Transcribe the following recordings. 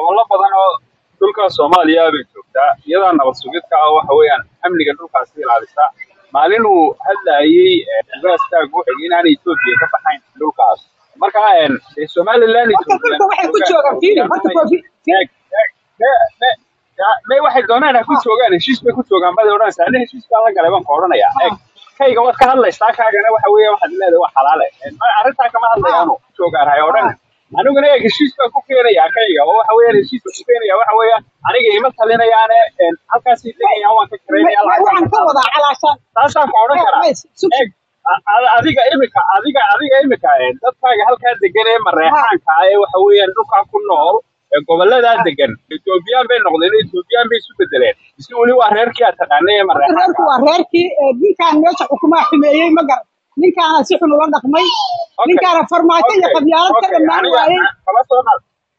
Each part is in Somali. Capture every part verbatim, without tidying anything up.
gobollo badan oo dhulka Soomaaliya bay joogtaa iyadoo nabad sugidka ah waxa weeyaan amniga dhulkaas ilaalisa maalin uu hadlayay gaaska guuxay inaan Itoobiya ka baxayn dhulkaas marka een Somaliland Itoobiya waxay ku joogaan fiiri horta koofi may waxay doonaan ku joogaan heshiis bay ku joogaan bada oran saana heshiiska la galay baan qoranaya kayga wad ka hadlaysaa kaagana waxa weeyaan waxa leedahay wax xalaal ah arinta kama hadlayaano joogaan hay oran aniguna heshiis baan ku keenayaa kayga waxa weeyaan heshiis ku keenayaa waxa weeyaan aniga ima talinayaan halkaas idinayaan waan ka kareeyaa waxaan ka wada calaashan taasaan ku oran karaa adiga imika adiga adiga imika dadkaaga halka degan ee mareexaanka ah waxa weeyaan dhulka ku nool gobolada degan Ethiopian bay noqdeen Ethiopian bay isu bedeleen si wali waa reerkii aad taqaanay mareexaanka reerku waa reerkii ninkaan meesha xukuumaha ximeeyay magar ninkaan si xun ula dhaqmay ninkaan farmaajo iyo qabyaalad ka dhamaan waayay kama soo qaad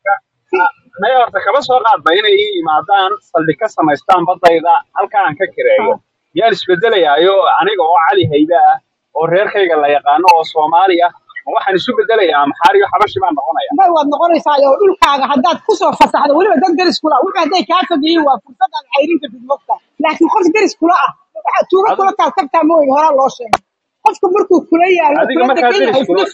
ma horta kama soo qaad inay imaadaan saldhig ka samaystaan badayda halkaan ka kireeyo yaa isbedelayaayo aniga oo cali hayda ah oo reerkayga la yaqaano oo Soomaaliya waxaan isu bedelayaa maxaar iyo xabashi baan noqonaya ma wad noqonaysaa oo dhulkaaga hadaad ku soo fasaxdo waliba dad daris kula waxa haday ka fadiyay waa fursad aan xayrinta fidmada laakiin qof daris kula ah waxa tuuba kula taal tabta mooy hore loo sheegay qofka markuu kula yaalo adiga marka daris kula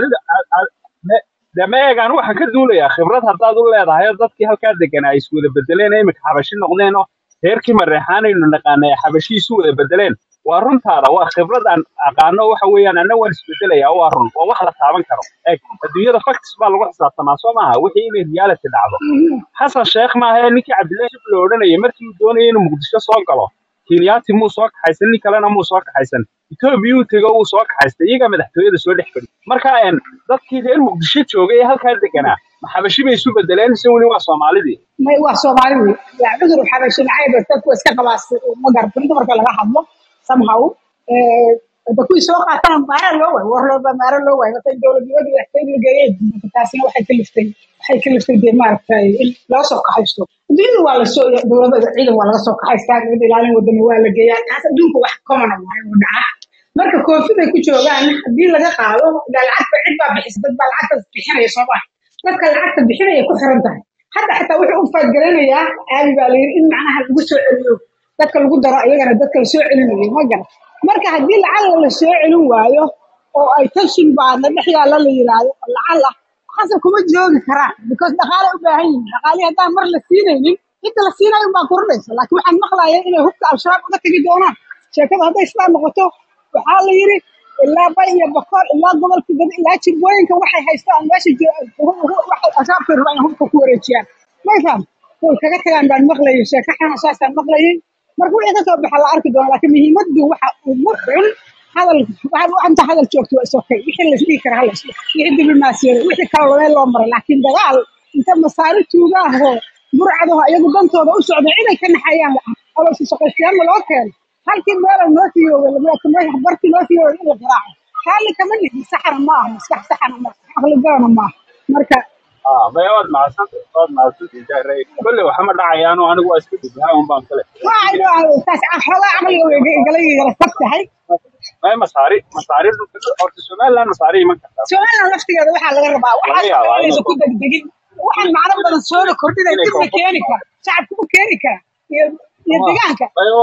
adiga dameegan waxa ka duulaya khibrad hadaad u leedahay dadkii halka deganaa isku wada bedeleen imika xabashi noqdeen oo reerkii mareexaanaynu naqaanay xabashi isu wada bedeleen waa runtaada waa khibrad aan aqaano waxa weeyaan ana waan isbedelayaa waa run waa wax la taaban karo ee adduunyada facts baa lagu xisaabtamaa soo maaha wixii inay reality dhacdo xasan sheekh maaha ninkii cabdilaahi shib loo oranayay markii uu doonayay inuu muqdisho soo galo kiinyaati muu soo kaxaysan nin kalena muu soo kaxaysan Itoobiya uu tago uu soo kaxaystay iyaga madaxtooyada soo dhex fadhi marka een dadkii reer muqdisho joogay halka deganaa maxabashi bay isu bedeleen si wali waa Soomaalidii may waa Soomaalidu yaa cudur xabashi nacayb dadku iska qabaas ma garburinta marka laga hadlo somehow eh dadku soo qaataan maara loo way war loo maara loo way dadka dawladda waxay xiriiriyeen taasina waxay kaliftay waxay kaliftay deemarkay loo soo kaxaysto dunida waa la soo dawladda ciidan waa laga soo kaxaystaa mid ilaalin wadamo waa la geeyaa taas adduunka wax common ah oo dhaca marka koofida ku joogaan hadii laga qaado lacagta cid baa bixisay dad baa lacagta bixinaya Soomaaliya dadka lacagta bixinaya ku xiran tahay hadda xitaa wuxuu u faadgalanayaa aali baa leeyahay in macnaha lagu soo celiyo dadka lagu daro ayagana dadka la soo celinayo ma garan marka hadii lacag la soo celin waayo oo ay tashin baad la dhaxyaala la yiraahdo lacag ah xasab kuma joogi karaan because dhaqaale u baahan yihiin dhaqaale hadaa mar la siinaynin inta la siinayo ma kordhayso laakiin waxaan maqlaayay inay hubka al-shabaab uga tagi doonaan sheekada haday islaam noqoto waxaa la yiri ilaa bay iyo boqor ilaa gobolka dad ilaa jibooyinka waxay haystaan meesha waxay ashaabta rabaan hubka ku wareejiyaan ma faham oo kaga tagaan baan maqlaayay sheeko xanaasaasan maqlaayay marka wixii ka soo baxay la arki doona laakiin muhiimadu waxa ugu xun hadal waxa anta hadal joogto waa soo kay wixii la isdhihi kara hal wixii diblomaasiyada wixii kala loo loo maray laakiin dagaal inta masaari tuugaha burcadaha iyagu dantooda u socdo inay ka naxayaan oo si shaqeeyaan loo keen halkii meel noo fiyo wala kuma barti noo fiyo in la garaaco xaalli kama nixi saxar ma aha sax saxana ma aqli gaana ma marka ah bayad maasan oo maasan intaay kulli waxa ma dhacayaan oo anigu waa isku dibaa un baan kale waa taas xoolo aqliga way galay yara fatahay ما مساري مساري أو Somaliland مساري ما كذا Somaliland laftigeeda waxa laga rabaa waxa ku degdegin waxaan macna badan soo kordhinay inta keeni kara shacabku ku keeni kara iyo deegaanka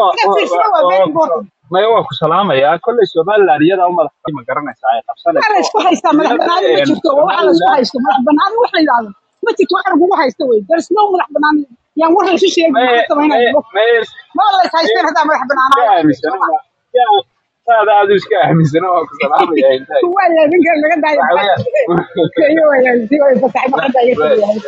ما هو كسلام يا كل Somaliland iyada u madax ma garanaysaa ay qabsanayso waxa isku haysta madax banaan ma jirto waxa la isku haysto madax banaan waxa yiraahdo ma jirto waxa lagu haysto way daris no madax banaan yaan wax la sheegay ma sameeyay ma la haysto hada madax banaan هذا هذا إيش كأهميزنا وكسلام يا إنت. ولا من كان لقد دايم. أيوة يا زي ما فتح ما حد يسوي.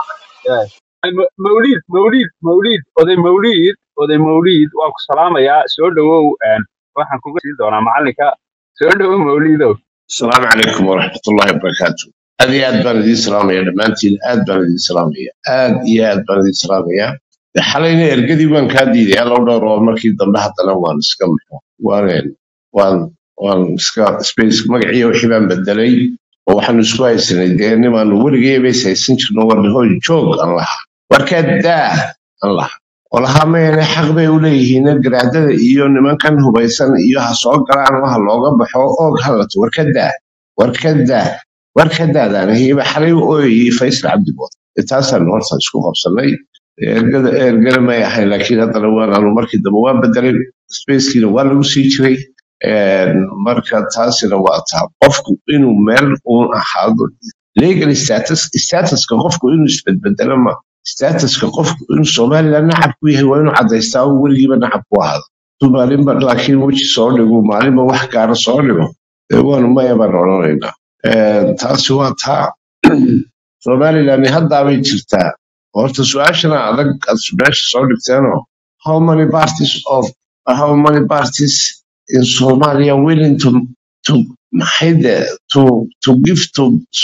موليد موليد موليد وذي موليد وذي موليد وكسلام يا سودو أن واحد كوكس دونا معلكة سودو موليدو. السلام عليكم ورحمة الله وبركاته. هذه أدبان الإسلامية لمانتي الأدبان الإسلامية أد يا أدبان الإسلامية. حاليا القدي وان كادي يا لو دور مركي ضمن حتى لو وان سكمل وان وان وان سكا سبيس مقعي وحبان بدلي وحن سكواي سندين ما نورجي بس يسنش نور هو جوج الله وكذا الله والله ما يعني حق بيوليه نقدر عدد إيون من كان هو بيسن إياه صوت عن الله لوجا بحو أو هلت وكذا وكذا وكذا يعني هي بحري وي فيصل عبد البوت taasaan horta isku qabsanay ergada ergada ma yahay laakiin haddana waan anu markii dambe waan bedelay spacekiina waa lagu sii jiray marka taasina waa taa qofku inuu meel uun ahaado legal status statuska qofku inuu isbedbedelo ma statuska qofku inuu Soomaaliland nacab ku yahay waa inuu cadaystaa oo weligiiba nacab ku ahaado Somaliba laakiin wixii soo dhigo maalinba wax gaar soo dhigo waan ma yaban oranaynaa taasi waa taa Somaliland hadda way jirtaa horta su'aashana adag su'aasha soo dhigteeno how many parties of how many parties in Somalia willing to to hide to to give to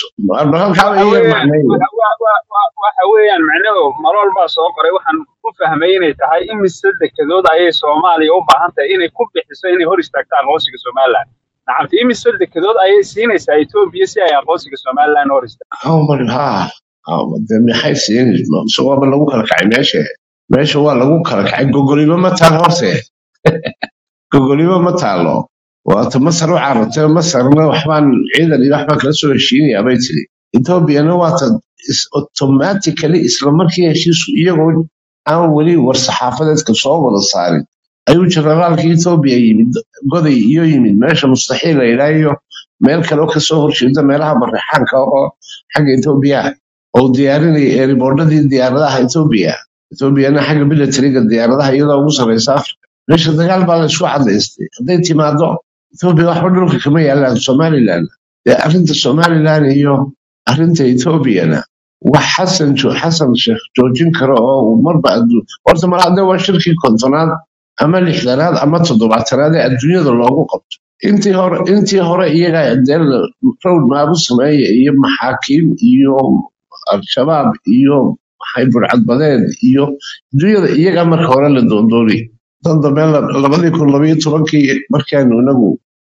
waxa weeyaan macnaheedu marool baa soo qoray waxaan ku fahmay inay tahay in misada kadooda ay Soomaaliya u baahan tahay inay ku bixiso inay hor istaagtaan aqoonsiga Somaliland nacam in misada kadooda ay siinaysaa Ethiopia si ay aqoonsiga Somaliland hor istaagto how many ha de maxay siinaysaa soo waa lagu kala kacay meesha meesha waa lagu kala kacay gogoliba ma taal horse gogoliba ma taalo waata masar u carabtay masarna waxbaan ciidan iyo waxba kala soo heshiinaya bay tiri Ethiopia waata is automatically isla markii heshiisku iyagoo aan wali war saxaafadeedka soo wada saarin ayuu generaalka Ethiopia yimid goday iyo yimid meesha mustaxiil ay ilaayo meel kale oo ka soo horjeeda meelaha marxaanka oo xagga Ethiopia oo diyaarinay airportadii diyaaradaha Ethiopia Ethiopia xagga militariga diyaaradaha iyadoo ugu sareysa meesha dagaal baa la isku cadaystay haday timaado Ethiopia wax dhulka kama yaalaan Somaliland arrinta Somaliland iyo arrinta Ethiopia wax xasan jo xasan sheekh joojin karo oo marba horta mar hadda waa shirkii kontonaad ama lixdanaad ama toddobaatanaad ee adduunyada loogu qabto intii hore intii hore iyaga deel road map sameeyay iyo maxaakiim iyo al-shabaab iyo haybur cadbadeed iyo adduunyada iyaga marka hore la doondoonay dadda meel labadii kun iyo laba iyo tobankii markaanu inagu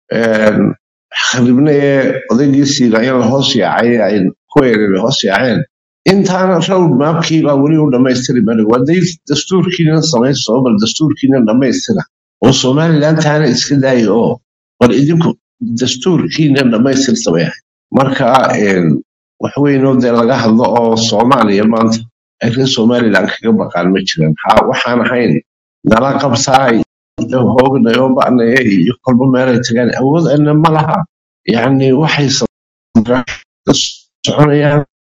xaribnay odaygiisii la hoos yaacay ay ku yeereen hoos yaaceen intaana road mapkii baa weli u dhamaystiri baa waday dastuurkiina samayso bal dastuurkiina dhamaystira oo Somaliland taana iska daayo oo bal idinku dastuurkiina dhamaystir sameeyay marka wax weyn oo de laga hadlo oo Soomaaliya maanta ay Somaliland kaga baqaan ma jiraan waxaan ahayn nala qabsaay hoogna oo baanay iyo kolba meel ay tagaan awood ana ma laha yani waxay soconayaan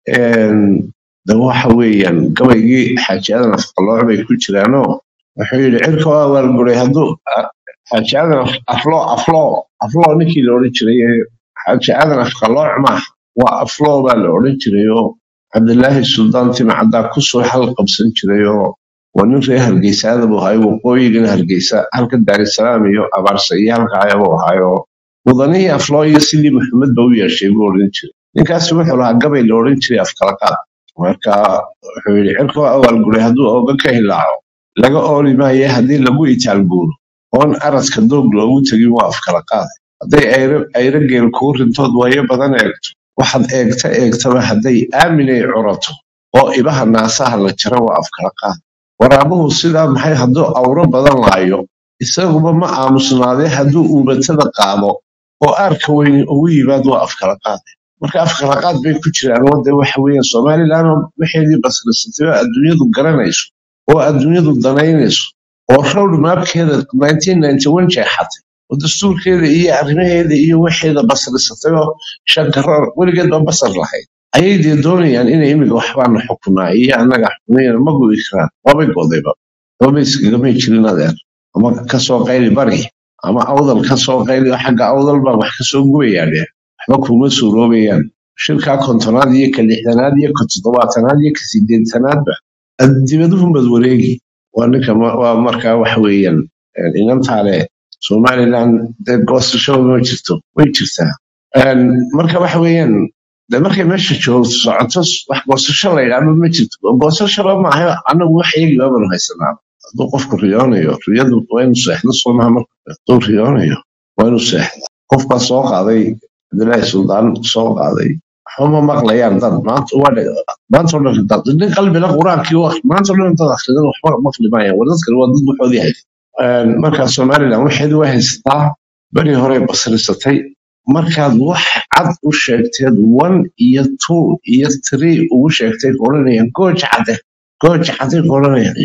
da waxa weeyaan gabaygii xaajadan afqalooc bay ku jiraano wuxuu yiri cirka waa wal guray haduu xaajadan aflo aflo aflo ninkii la oran jiray xaajadan afqalooc ma waa aflo baa la oran jiray oo Cabdullaahi Sultan timcada ku soo xal qabsan jiray oo ونن في هرجيسة هذا بهاي وقوي جن هرجيسة هل كدار السلام يو أبارسية هل كعيا بهايو وظني أفلاي سيدي محمد بويا شيء بورنتش نكاس روح ولا قبل لورنتش أفكارك وكا حولي عرفوا أول قولي هدو أو بكيه لعو لقى أولي ما يهدي لقو يتعلقون هون أرس كدوق لو تجيبوا أفكارك هذي أير أيرجع الكور انتود ويا بدن أكت واحد أكت أكت وحدي آمن عرته أو إبها الناس هلا تروا أفكارك waraabuhu sida maxay haduu awro badan laayo isaguba ma aamusnaaday haduu uubatada qaado oo arka weyn ugu yimaado afkala qaad marka afkala qaad bay ku jiraan wada waxa weeyaan Soomaaliland waxay basrisatay adduunyadu garanayso oo adduunyadu danaynayso oo road mapkeeda nineteen ninety-one jeexatay oo dastuurkeeda iyo arrimaheeda iyo waxeeda basrisatay oo shaqarar weligeed ba basar lahayd ayay doonayaan inay imiga waxbaan xukumaa iyo anaga xukumayna ma go'i karaan wabay godayba wabay iskaga jirin adeer ama ka soo qayli bari ama awdal ka soo qayli xagga awdal ba wax ka soo gooyaan waxba kuma suuroobayaan shirka kontonaad iyo ka lixdanaad iyo ka toddobaatanaad iyo ka siddeetanaad ba adibaduhu mad wareegi waanka waa marka wax weeyaan inantaale Somaliland dad goosasho ma jirto way jirtaa marka wax weeyaan da markay meesha joogto socoto wax goosasho la yiraahdo ma jirto goosasho ma aha anagu wax yigi baa la haysanaa dad qofku riyoonayo riyadu waa inuu seexdo Soomaha marka dad riyoonayo waa inuu seexdo qofka soo qaaday Cabdullaahi Sultan soo qaaday xuma maqlayaan dad maanta waa maanta oo dad dad qalbiga quraankii wax maanta oo dad akhridan waxba maqlimayaan wadadka waa dad wuxuu yahay marka Somaliland waxay u haystaa bari hore basrisatay markaad wax cad u sheegteed one iyo two iyo three ugu sheegtay qoranayaan gooj cadde gooj cadde qoranayaan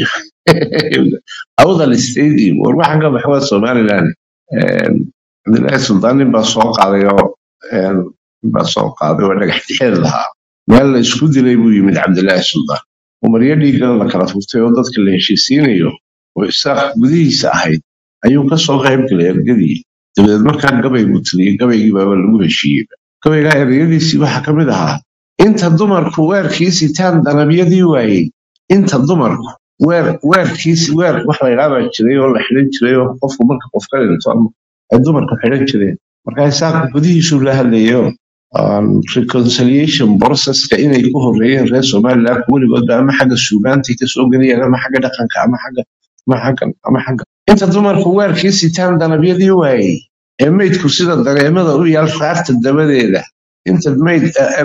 awdal stadium war waxaan ka baxwaa somaliland cabdilaahi suldaanin baa soo qaaday oo baa soo qaaday oo dhagax tixeed lahaa meel la isku dilay buu yimid cabdilaahi suldaan umaryo dhiigana la kala furtay oo dadka la heshiisiinayo oo isaaq gudihiisa ahayd ayuu ka soo qayb galay ergadii dabadeed markaa gabay buu tiriyey gabaygii baaba lagu heshiiyey gabaygaa ereyadiisii waxaa ka mid ahaa inta dumarku weerkii sitaan danabyadii waayey inta dumarku weer weerkiisi weer wax la yidhaabaa jiray oo la xidhan jiray oo qofku marka qof ka dhinto ay dumarku xidhan jireen markaa isaaqu gudihiisuu la hadlayo reconciliation processka inay ku horreeyeen reer somaliland weligoodba ama xagga suugaantii kasoo geliyeen ama xagga dhaqanka ama xagga ama xagga ama xagga inta dumarku weerkii sitaan danabyadii waayey ee meydku sida dareemada u yaal faarta dabadeeda inta meyd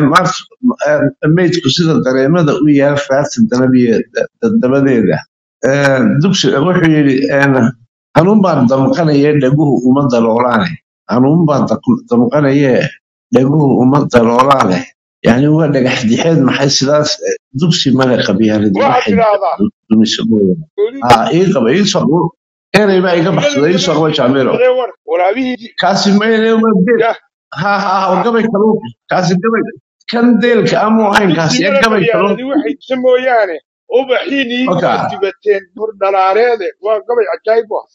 meydku sida dareemada u yaal faarta dabadeeda dugsi wuxuu yidhi hanuunbaa damqanaya dhaguhu uma daloolaane hanuunbaa damqanaya dhaguhu uma daloolaane yani waa dhagax dixeed maxay sidaas dugsi male qabyaaladi waxay dumisabooya ii qaba ii soo erey baa iga baxsaday ii soo qaba jaamiro kaasi mayne ha ha ha gabay kaluu kaasi gabay kan deelka amu ahayn kaasi ee gabay kaluu waxay samooyaane ubaxiini dibateen bur dhalaareede waa gabay cajaayib ah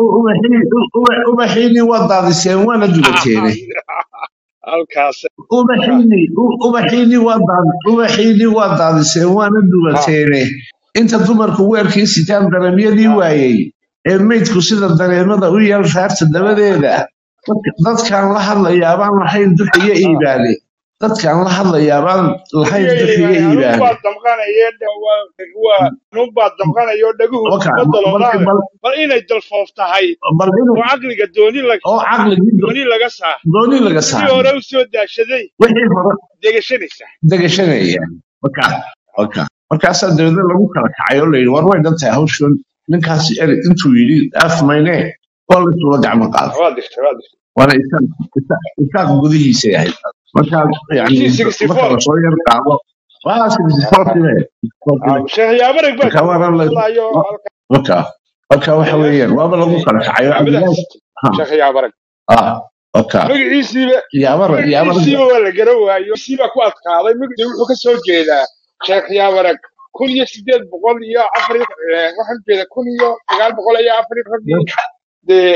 ubaxiini waa daadiseen waana dubateene halkaas ubaxiini ubaxiini waa daad ubaxiini waa daadiseen waana dubateene inta dumarku weerkii sitaan dareemyadii waayey ee meydku sida dareemada u yaal faarta dabadeeda dadkaan la hadlayaabaan lahayn duxiyo iibaale dadkaan la hadlayaabaan lahayn duxiyo iibaale nunbaa damqanayo dhaguhu bal inay dalfoof tahay oo caqliga dooni laga saa dooni laga saa si hore u soo daashaday wixii hore degashanaysa degashanaya marka marka markaasaa dawladda lagu kala kacay oo layidhi war way dhantahay hawshan ninkaasi eri intuu yidhi af mayne waa laysula gacmo qaada waana isaaq gudihiisa yahay markaa yani marka lasoo yar qaado marka waxa weeyaan waaba lagu kala kacayo magaciisiiba waa la garan waayo siibaa ku adkaaday magacii wuxuu ka soo jeedaa sheekh yaabarag kun iyo sideed boqol iyo afar waxaan jeeda kun iyo sagaal boqol iyo afar dee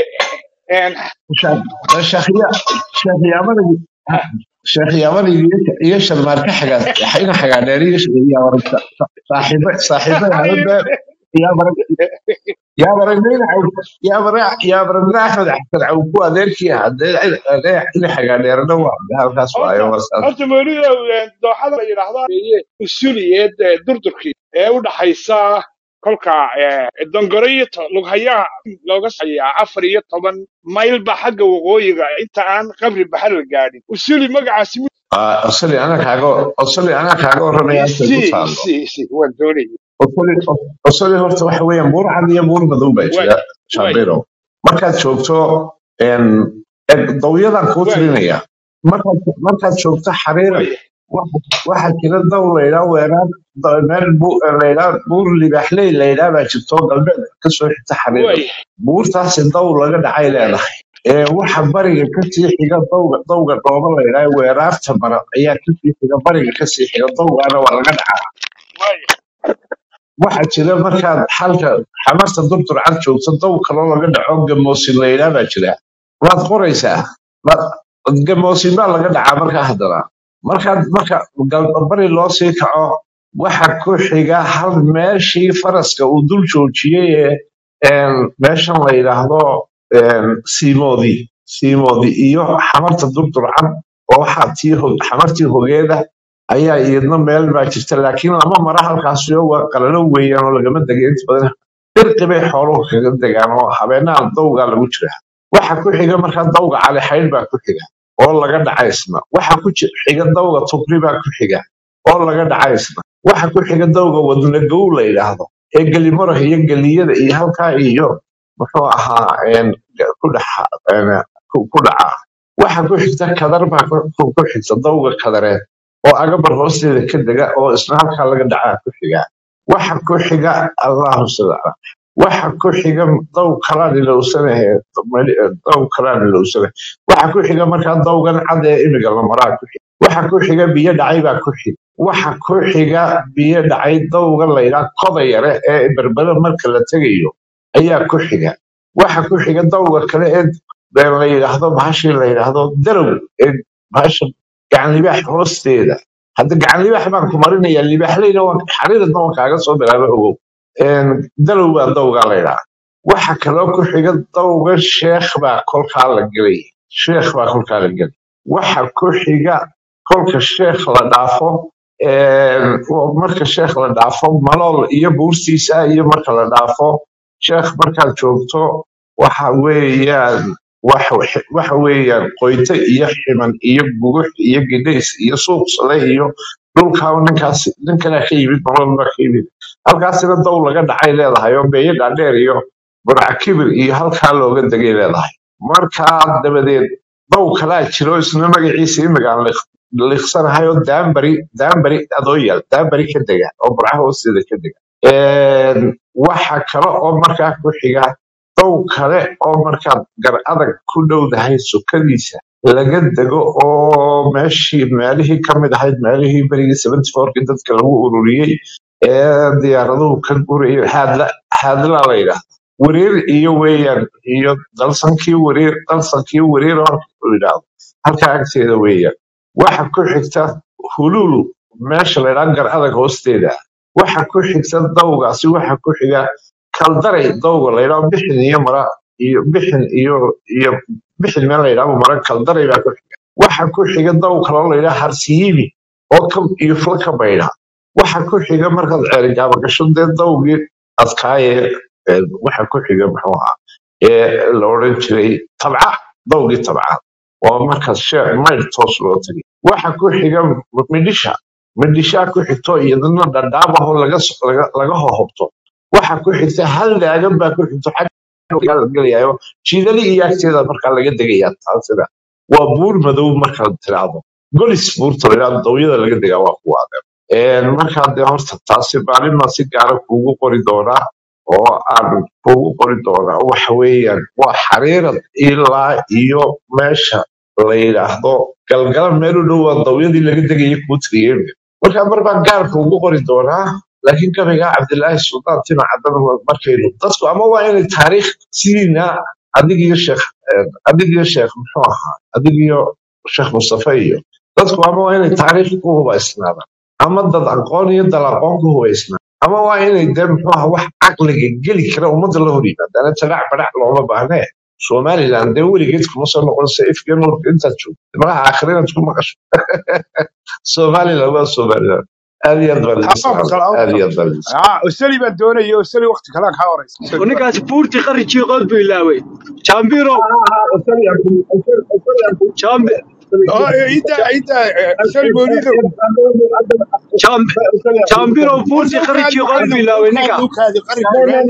sheekh yaabarag iyo sharmaarka xagaa ina xagaa dheeriyo yaabarag saaxiibo saaxiibo yaabarag yaabarag yaabarag yaabarag axmed xasan caw ku adeerkii hadee ina xagaa dheerana waa halkaas waayo horta mawlido dooxada la yidhaahdaa usuliyeed durdurkii ee u dhaxaysa kolka dongoro iyo lughayaha looga sayaa afar iyo toban maylba xagga waqooyiga inta aan qabri baxar la gaadhin usuli magacaasi asali ana kaaga asali ana kaaga waranaya waan doonaya asali horta waxa weeyaan buur cad iyo buur madow baa jira shabeero markaad joogto dawyadan kuu tirinaya markaad joogto xariira waxaa jira daw laydhaa weeraan meel laydhaa buur libaxley laydhaa baa jirto galbeed kasoo xigta xariira buurtaasi daw laga dhacay leedahay waxa bariga kasii xiga dawga dawga dhooba laydhaa weeraarta bara ayaa kasii xiga bariga kasii xiga dawgaana waa laga dhacaa waxa jira markaad xalka xamarta durdur cad joogto daw kaloo laga dhaco gamoosin laydhaa baa jira waad qoraysaa gamoosin baa laga dhacaa markaa haddana markaad marka bari loo sii kaco waxa ku xiga hal meeshii faraska uu dul joojiyey ee meeshan la yidhaahdo siimoodi siimoodi iyo xamarta durdurcad oo waxaa tii xamartii hogeeda ayaa iyadna meel baa jirta laakiin lama mara halkaasio waa qalalo weeyaan oo lagama degay inta badan dirqi bay xooluhu kaga degaan oo habeenaha dawgaa lagu jira waxa ku xiga markaa dawga cali xaydh baa ku xiga oo laga dhacaysna waxa ku xiga dawga tugri baa ku xiga oo laga dhacaysna waxa ku xiga dawga wadna gow la yidhaahdo ee gelimaraha iyo geliyada iyo halkaa iyo muxuu ahaa ku dhaca waxa ku xigta kadar baa ku ku- ku xigta dawga kadareed oo agabar hoosteeda ka dega oo isna halkaa laga dhacaa ku xiga waxa ku xiga allahu subhana waxa ku xiga daw kalaan ilowsanahe daw kalaan ilowsanahe waxa ku xiga markaa dawgan cad ee imiga la maraa ku xiga waxa ku xiga biyo dhacay baa ku xiga waxa ku xiga biyo dhacay dawga la yidhaha koda yare ee berbera marka la tegayo ayaa ku xiga waxa ku xiga dawga kale ee ee la yidhaahdo bahashii la yidhaahdo darow ee bahasha gacan libaax hoosteeda hadda gacan libaax baan ku marinaya libaaxleyna waan xariiradna waan kaaga soo bilaaba ogow Een, darow baa dawgaa la yidhaha waxa kaloo ku xiga dawga sheekh baa kolkaa la gelay sheekh baa kolkaa la gelay waxa ku xiga kolka sheekh la dhaafo een, oo marka sheekh la dhaafo malool iyo buurtiisa iyo marka la dhaafo sheekh markaad joogto waxa weeyaan waxa wix- waxa weeyaan qoyte iyo ximan iyo gugux iyo gidhays iyo suuq sale iyo dhulkaa ninkaas ninkanaa ka yimid nolol baa ka yimid halkaasina daw laga dhacay leedahay oo beeyo dhaadheer iyo burca kibir iyo halkaa looga degay leedahay markaa dabadeed daw kalaa jiro isna magaciisa imigaan liiqsanahay oo daanbari daanbari adoo yaal daanbari ka dega oo burca hoosteeda ka dega Een, waxa kale oo markaa ku xiga dow kale oo markaad gar adag ku dhowdahay sukadiisa laga dego oo meeshii meelihii ka mid ahayd meelihii berigii seventy fourkii dadka lagu ururiyey ee diyaaraduhu ka gurayay haadla haadla la yidhaahdo wareer iyo weeyaan iyo dalsankii wareer dalsankii wareer oo la yidhaahdo halkaa agteeda weeyaan waxa ku xigta huluulu meesha la yidhaahdo gar adag hoosteeda waxa ku xigta dawgaasi waxa ku xiga kaldaray dawga la yidhaahdo bixin iyo mara iyo bixin iyo iyo bixin meel la yidhaahdo mara kaldaray baa ku xiga waxa ku xiga daw kaloo la yidhaahdo harsiyibi oo ka iyo fula ka baydha waxa ku xiga markaad ceerigaaba gasho dee dawgii adkaaye ee, waxa ku xiga muxuu ahaa ee la odhan jiray tabca dawgii tabca oo markaas shee mayl toos loo tagay waxa ku xiga midhisha midhishaa ku xigto iyadana dhadhaabahoo laga so- laga laga hohobto waxa ku xigta hal daagan baa ku xigto xagga la gelayayo jiidali iyo agteeda markaa laga degaya taasina waa buur madow markaad tiraahdo golis buurta la yidhahdo dawyada laga degaa waa kuwa adeer Een, markaa dee horta taasi maalin si gaara kuugu qori doonaa oo aan kuugu qori doonaa waxa weeyaan waa xariirad ilaa iyo meesha la yidhaahdo galgala meel u dhow waa dawyadii laga degayay kuu tiriyeen markaa mar baan gaarka ugu qori doonaa laakiin gabaygaa cabdilaahi suldaan tima cadan markaynu dadku ama waa inay taariikh sidiina adigiyo sheekh eh, adigiyo sheekh muxuu ahaa adigiyo sheekh mustafa iyo dadku ama waa inay taariikh ku hubaysnaadaan ama dad aqoon iyo dal aqoon ku hubaysnaa ama waa inay dee muxuu ahaa wax caqliga geli kara ummadda la hor yimaadaan talac badac looma baahnee somaliland dee weligeed kuma soo noqonaysa ifka nuurka intaad joogto malaha aakhira inaad ku maqasho somaliland waa somaliland aad iyo aad baan idin ها salaamay aad فصل iyo aad baan idin ها أسلي بدوني أسلي وقت كلام هاوريس أسلي بدوني ninkaasi buurtii qarrijii qod buu ilaaway jambiro jambi آه إنت إنت أسلي بوليدو jambi jambiro buurtii ورثة qarrijii وكاد qod buu معلم ilaaway وكاد ninka وكاد قرب جولاني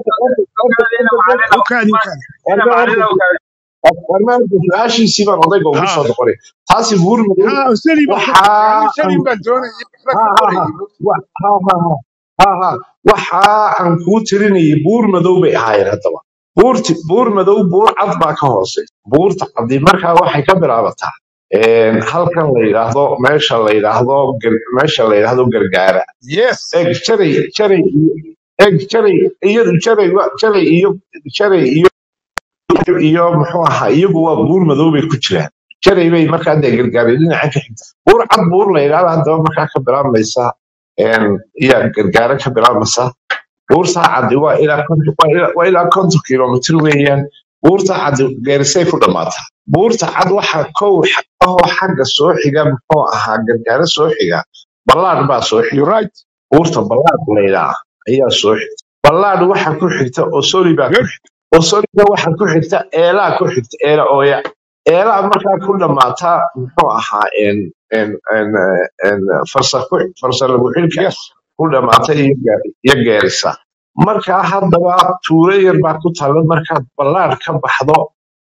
وكاد وكاد barnaamijka su-aashiisii baan odayga ugu soo ها noqonay taasi buur madow ها أسلي بدوني waxaa أنا أسلي بدوني ha رك ha قري ha wa- ha ha ha ha ha waxa aan kuu tirinayay buur madow bay ahaayeen haddaba buurti buur madow buur cad baa ka hoosay buurta caddi markaa waxay ka bilaabataa een, halkan la yidhaahdo meesha la yidhaahdo gar- meesha la yidhaahdo gargaara يس eg jaray jaray iyo eg jaray iyadu jaray wa- jaray iyo jaray iyo iyo muxuu ahaa iyagu waa buur madow bay ku jiraan jaray bay markaa dee gargaaray dhinaca ka xigta buur cad buur la yidhaahdo haddaba markaa ka bilaabmaysa een, yaa gargaara ka bilaabmaysa buurta caddi waa ilaa konton waa ilaa waa ilaa konton kilomitir weeyaan buurta caddi geerisay ku dhammaataa buurta cad waxaa kow xa- ahoo xagga soo xiga muxuu ahaa gargaara soo xiga ballaadh baa soo xiga يو رايت buurta ballaadh la yidhaah ayaa soo xigta ballaadh waxa ku xigta osoli baa ku جود xigta osoliga waxa ku xigta eelaa ku xigta eela ooya eelaa markaa ku dhammaataa muxuu ahaa en en en en farsa ku farsa lagu xilka يس ku dhamaatay iyo gaari- iyo geerisa markaa haddaba tuulo yar baa ku taalla markaad ballaadh ka baxdo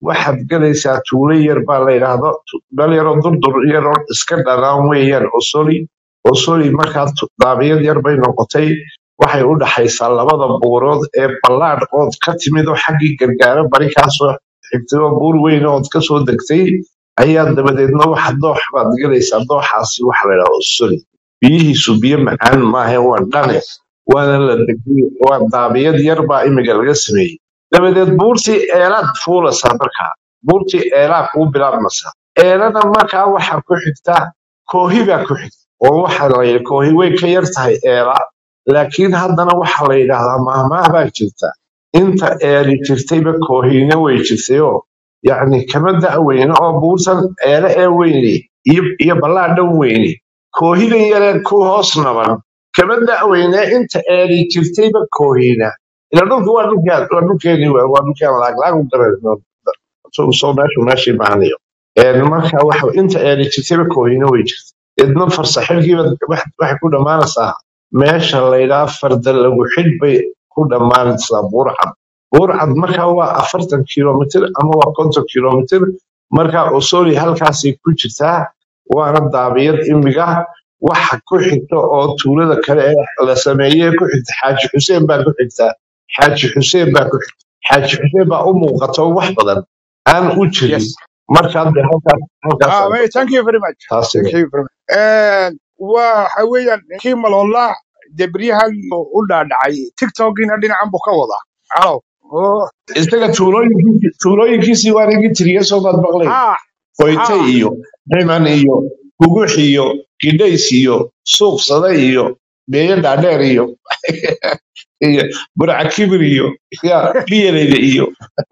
waxaad galaysaa tuulo yar baa la yidhaahdo meel yaroo durdur yaroo iska dhanaan weeyaan osoli osoli markaa tu- daabiyad yar bay noqotay waxay u dhaxaysaa labada buurood ee ballaadh ood ka timid oo xaggii gargaaro bari kaasoo xigtay oo buur weyn ood kasoo degtay ayaa dabadeedna waxa doox baad galaysaa dooxaasi waxa la yidhaha osoli biyihiisu biyo macaan maahe waa dhane waana la degay waa daabiyad yar baa imiga laga sameeyey dabadeed buurtii eelaad fuulaysaa markaa buurtii eelaa kuu bilaabmaysaa eelana markaa waxaa ku xigta koohi baa ku xigta oo waxa la yidhi koohi way ka yar tahay eela laakiin haddana waxa la yidhaahdaa maahmaah baa jirta inta eeli jirtayba koohina way jirtayoo yacni kama da'weyne oo buurtan eele ee weyne iyo iyo ballaadhan weyne koohidan yareen ku hoos naban kama da'weyne inta eeli jirtayba koohina ila dhulka waa dhulkaa waa dhulkeeni waa waa dhulkaan laaglaag u garayno soo soo meeshu meeshii baahnayo een marka waxa inta eeli jirtayba koohina way jirta idna farsaxilkiiba waxay ku dhammaanaysaa meesha la yidhaha farda lagu xidh bay ku dhammaanaysaa buurcad buurcad marka waa afartan kilomitir ama waa konton kilomitir marka osoli halkaasay ku jirtaa waana daabiyad imiga waxa ku xigta oo tuulada kale ee la sameeyey ku xigta xaaji xuseen baa ku xigta xaaji xuseen baa ku xigta xaaji xuseen baa u muuqato wax badan aan u jirin yes marka hadda halkaas ah halkaasaan may thank you very much taasi thank you very much and waxa weeyaan kii maloola debriyahan u dhaadhacay tiktokina dhinacan buu ka wadaa calow oo isaga tuulooyinkiisii tuulooyinkiisii waan igi tiriye soo baad maqlay ha qoyte ha iyo ximan iyo gugux iyo gidhays iyo suuqsada iyo beeyo dhaadheer iyo iyo burca kibir iyo ya biyaleyda iyo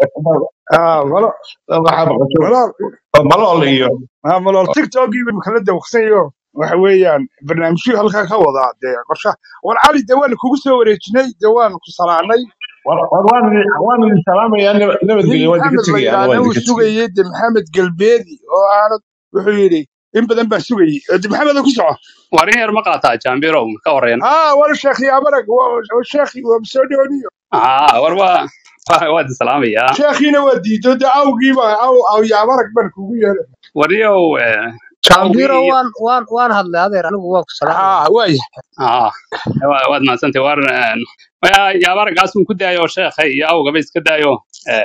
ah malo waxaa maqasho malo oo malool iyo ah malo tiktokii buu kala dawaqsanayo waxa weeyaan barnaamijyo halkaa ka wadaa dee qorsha war cali dee waan kugu soo wareejinay dee waan ku salaanay war war waan idin- waan idin salaamayaa nab- nin nabadgelyo waan idinka maxamed la tegayaa yidhaahna waan uu idinka tegaya sugayey de maxamed galbeedi oo aanad wuxuu yidhi in badan baan sugayey de maxamed ku soco warin yar ma qaataa jambirow ka horreyn ها ولا شيخ يا برق والشيخ ومسودوني aa war waa waa- waad islaamayaa شيخينا ودي تود او قيمه او او يا برق برك ويا waryow eh, Jambiro awgii waan waan waan hadlay adeer anigu waan ku salaamay. ها واي aa waa- waad mahadsantay war eh, waa- yaabaragaasun ku daayo sheekhay iyo awgaba iska daayo eh,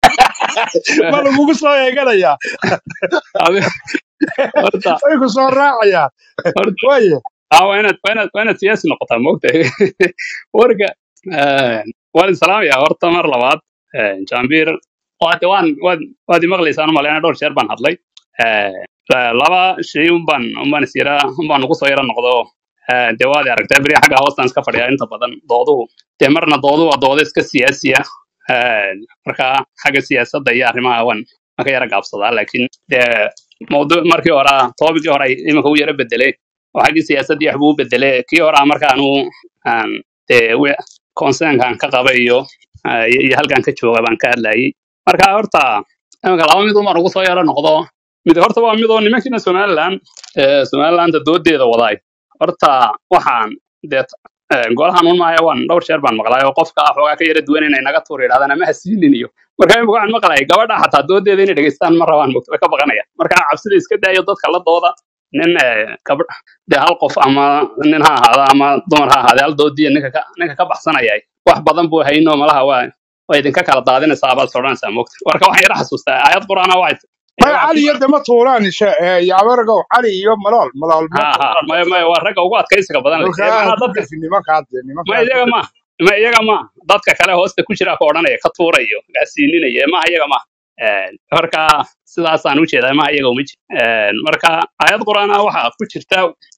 ما لو مو صاير قال يا adi- horta ايكو صار راعيا horta واي aa waa inaad waa inaad waa inaad siyaasi noqotaa moogtahay warka eh, waan islaamayaa horta mar labaad eh, jambir waad waan waad waad imaqlaysaan umaleyna dhowr jeer baan hadlay Eh, la- laba shay unbaan unbaan is yara unbaan ugu soo yara noqdo eh, dee waad aragtaa beri xagga hoostaan iska fadhiyaa inta badan dooduhu dee marna doodu waa doodo iska siyaasiya eh, marka xagga siyaasadda iyo arrimaha waan maka yara gaabsadaa laakiin dee mawduuc markii hore toobikii hore ay iminka u yara bedelay oo xaggii siyaasaddii waxbuu u bedelay kii hore markaanu aan dee wi- concernkan ka qaba iyo eh, iyo iyo halkan ka jooga baan ka hadlayay marka horta iminka laba mid unbaan ugu soo yara noqdo mid horta waa mid oo nimankiina somaliland ee somalilandda doodeeda wadaay horta waxaan dee eh, golahan un maayo waan dhowr jeer baan maqlaay oo qofka ah xoogaa ka yara duwan inay naga tuur yidhahdaan ama ha siinin iyo marka imika waxaan maqlaay gabadha xataa doodeeda inay dhegeystaan ma rabaan mugta way ka baqanaya marka cabsida iska daayo dadka la dooda nin eh, gabadh dee hal qof ama nin ha ahaada ama dumar ha ahaade hal doodiya ninka ka ninka ka baxsanayay wax badan buu hayno malaha waa waa idinka kala daadinaysaa baad sodhanaysaa mogta marka waxaan yara xasuustaa aayad qur'aana waxay ما waxaa ku علي يد ما طولان يا برق علي يوم ملال ملال ما ha ha طولان maya maya waa ragga ugu adkaysiga badan leh ee وكان macnaha dadka تدرس اني ما قاعد اني ما ma قاعد iyaga ma ma iyaga ma dadka kale hoosta ku jira ka odhanaya ka tuurayo gaasiininaya ma iyaga ma marka sidaasaan u jeedaa ma iyaga uma jir marka aayad qur'aana waxaa ku jirta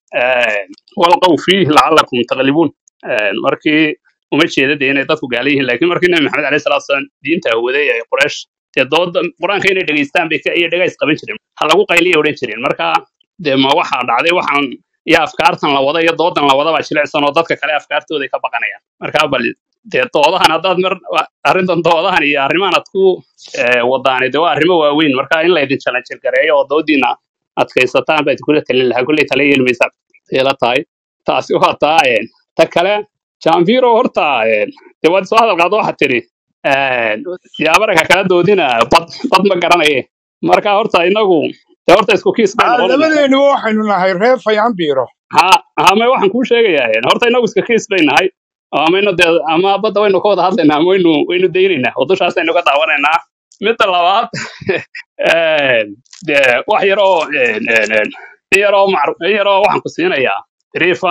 walqaw fiih lacalakum taqlibuun markii uma jeeda dee inay dadku gaala yihiin laakiin markii nabi maxamed alayhi salaatu wasalaam diinta waday ee quraysh dee dooda qur-aanka inay dhegeystaan bay ka- iyo dhegays qaban jireen ha lagu qayliya odhan jireen marka dee ma waxaa dhacday waxaan iyo afkaartan la wada iyo doodan la wada baa jilicsan oo dadka kale afkaartooday ka baqanayaan marka bal dee doodahan haddaad mar wa- arrintan doodahan iyo arrimahan aad ku eh, wadaani dee waa arrimo waaweyn marka in laydin challenge gareeyo oo doodiina adkaysataan baad kula talin lahaa kulley tala yeelmaysaa ila tahay taasi waa taa een, ta kale janviro horta een, dee waad soo hadal qaado waxaad tiri siyaabarka kala doodina bad bad ma garanaye marka horta inagu de horta isku kiis bay Ah, noqonayna labadeenu waxaynu nahay reer fayaan biiro. ha ha ma waxaan kuu sheegayaa horta inagu iska kiis bay nahay ama ino de ama badda waynu ka wada hadlaynaa ama waynu waynu daynaynaa oo dushaas aynu ka daawanaynaa midda labaad de wax yar oo in yar oo macru- in yar oo waxaan ku siinayaa riifa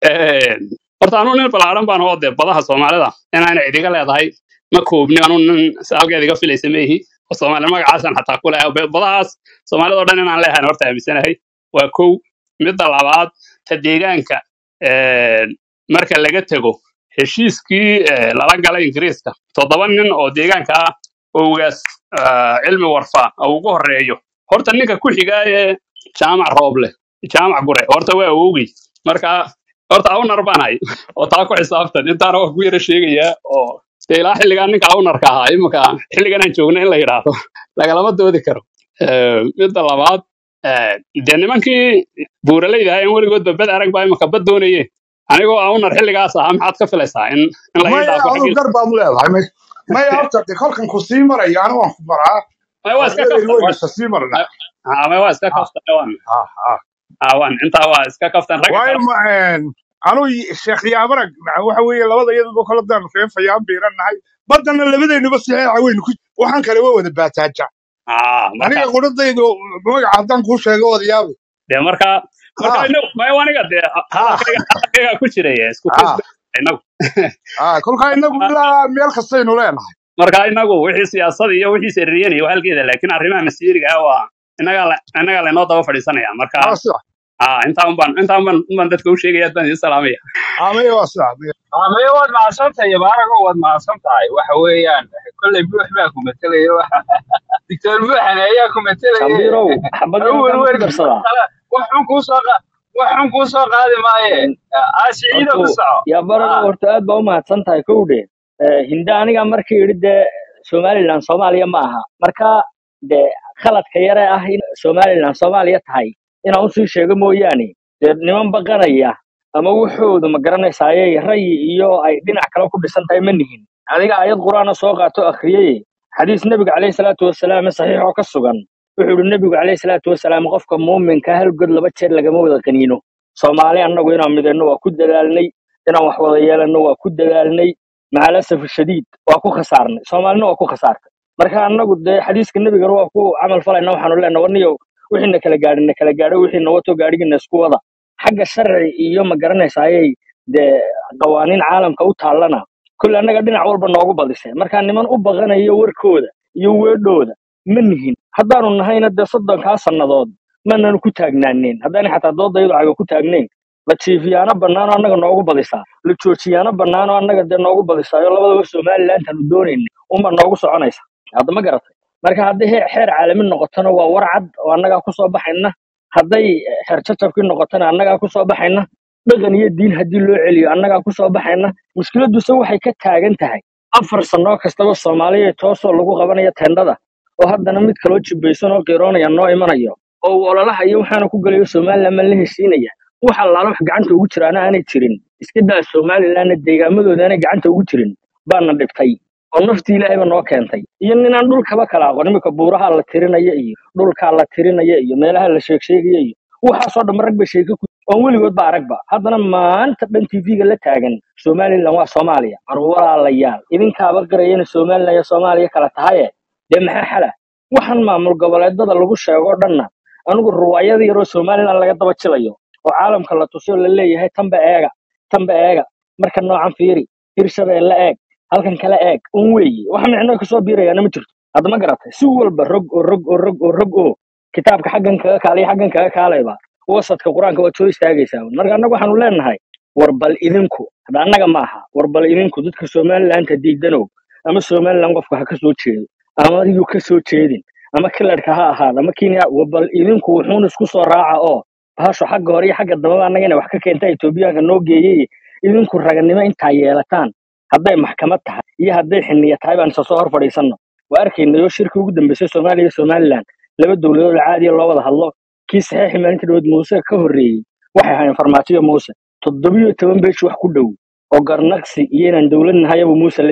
horta anu nin balaaran baan oo de badaha soomaalida inaan idiga leedahay ma koobni anu nin saalgeed iga filaysa meehi oo soomaali magacaasan xataa ku leeyahay Ba- badahaas soomaalida oo dhan inaan leeyahay horta aaminsanahay waa kow midda labaad ta deegaanka een, marka laga tego heshiiskii eh, lala galay ingiriiska toddoba nin oo deegaanka ah oo ugaas ah, cilmi warfa oo ugu horeeyo horta ninka ku xiga ee jaamac rooble jaamac gure horta waa awowgey marka horta awnar baan hay oo taa ku xisaabtan intaana wax ku yara sheegayaa oo dee ilaa xilligan ninka awnarka ahaa imika xilligan aan joogna in la yidhaahdo lagalama doodi karo Eh, midda labaad eh, dee nimankii buuraleyda ahaa in weligoodba bad arag baa imika bad doonaye anigoo awnar xilligaas ahaa maxaad ka filaysaa in in la ii Maya dhaafo adu xaggii garbaad leedahay. May maya horta de kolkan ku sii maraya aniga waan ku baraa. ma waa iska Labadeenu kaftan waynu waa isa sii marnaa. ah, ma waa iska Ah, kaftan waan ah, ah. ah, waan intaa waa iska kaftan ragga Waayo kale ma een anu Sheekh Yaabarag waxa weeye labada iyadoo kala daan reer fayaan biiran nahay. Badana labadeenuba saxiixa waynu ku waxaan kale waa wada baataaja. ah marka Aniga qudradaydu magaca haddaan kuu sheego wada yaabi. dee marka marka Ah, inagu ma aniga dee ah, hadalkayga hadalkayga ku jiraya isku kiis ah, bay inagu ah. Kolkaa inagu ilaa meel kastaynu leenahay. marka inagu wixii siyaasada iyo wixii sirriyanaya waa halkeeda laakiin arrimaha masiiriga ah waa inaga la- inaga laynoo daba fadhiisanaya marka Ah, sida. ah intaa unbaan intaa unbaan unbaan dadka u sheegaya baan idin salaamaya Ah, maya waa sida. ama waad mahadsantahay baarago waad mahadsan tahay waxa weeyaan kolley buux baa ku matalaya waxa dictor buuxan ayaa ku matalaya Shambirow xabad anugu yar baan werwergi ku wax darsadaa kale wax xun kuu soo qa wax xun kuu soo qaadi maaye Een, aasiciida ku horta soco yaa baraga ah horta aad baa u mahadsan tahay kowdhe hinda aniga markii yidhi dee somaliland soomaaliya ma aha marka dee khaladka yare ah in somaliland soomaaliya tahay inaan usii sheego mooyaane dee niman baqanaya ama wuxoodu ma garanaysaaye rayi iyo ay dhinac kale ku dhisan tahay ma nihin adiga ayad qur-aana soo qaato akhriyey xadiis nebiga caleyhi salaatu wasalaam saxiix oo ka sugan wuxuu yidhi nebigu caleyhi salaatu wasalaam qofka muuminka hal god laba jeer lagama wada qaniino soomaali annagu inaan midayno waa ku dadaalnay inaan wax wada yeelanno waa ku dadaalnay macalasaf shadiid waa ku khasaarnay soomaalina waa ku khasaartay marka annagu dee xadiiska nebigana waa ku camal falayna waxaanu leenahay warniyow wixiina kala gaadhina kala gaadho wixiina wato gaadhigina isku wada xagga sharci iyo ma garanaysayay dee qawaaniin caalamka u taallana kulle annaga dhinac walba noogu badisay marka niman u baqanayo warkooda iyo weedhooda ma nihin haddaanu nahayna dee soddonkaa sannadood mananu ku taagnaaneen haddaanay xataa doodayadu caga ku taagnayn la jiifiyaano bannaano annaga noogu badisaa la joojiyaano bannaano annaga dee noogu badisaayo labadaba somalilantaanu doonayna unba noogu soconaysa hadda ma garatay marka hadday he- xeer caalami noqotona waa war cad oo annagaa kusoo baxayna hadday xeer jajabkii noqotona annagaa kusoo baxayna dhaqan iyo diin haddii loo celiyo annagaa kusoo baxayna mushkiladuse waxay ka taagan tahay afar sannoo kastaba soomaaliya toosoo lagu qabanayo tendhada oo haddana mid kaloo jibaysan oo qiroonaya noo imanayo oo uu ololaha iyo waxaana ku gelayo somaliland ma la heshiinaya waxa laala wax gacanta ugu jiraana aanay jirin iska daa somalilandna deegaamadooda aanay gacanta ugu jirin baana dhibtay oo naftii ilaahayba noo keentay iyo ninaan dhulkaba kala aqoon iminka buuraha la tirinaya iyo dhulkaa la tirinaya iyo meelaha la sheegsheegaya iyo waxaasoo dhan rag bay sheeko ku oon weligoodba aragba haddana maanta dhan tv-ga la taagan somaliland waa soomaaliya war walaalayaal idinkaaba qiraya inay somaliland iyo soomaaliya kala tahaye dee maxaa xala waxaan maamul goboleedada lagu sheego dhanna anigu ruwaayada yaroo somaliland laga daba jilayo oo caalamka la tuso la leeyahay tanba eega tanba eega marka noocan fiiri hirshabeelle eeg halkan kale eeg un weeye wax micno kasoo biirayaana ma jirto hadda ma garatay si walba rog oo rog oo rog oo rog oo kitaabka xaggan kaga kaalay xaggan kaga kaalayba wasadka qur-aanka waad soo istaagaysaa marka annagu waxaanu leenahay war bal idinku hadda annaga ma aha war bal idinku dadka somalilandta diidanow ama somaliland qofka ha ka soo jeedo ama adigu ka soo jeedin ama kilarka ha ahaado ama kenya war bal idinku wuxuun isku soo raaca oo bahasho xagga hore iyo xagga dambaba annaga inay wax ka keenta etoobiyaanka noo geeyey idinku raganimo intaa yeelataan hadday maxkamad tahay iyo hadday xiniya tahay baan isa soo hor fadhiisanno waa arkaynayo shirkii ugu dambeysay soomaaliya iyo somaliland laba dowladood caadiya loo wada hadlo kii saxiixi maalinta dhawood muuse ka horreeyey waxay ahaayeen farmaajoyo muuse toddobiyo toban beesh wax ku dhow oo garnaqsi iyo inaan dowlad nahayaba muuse la yimi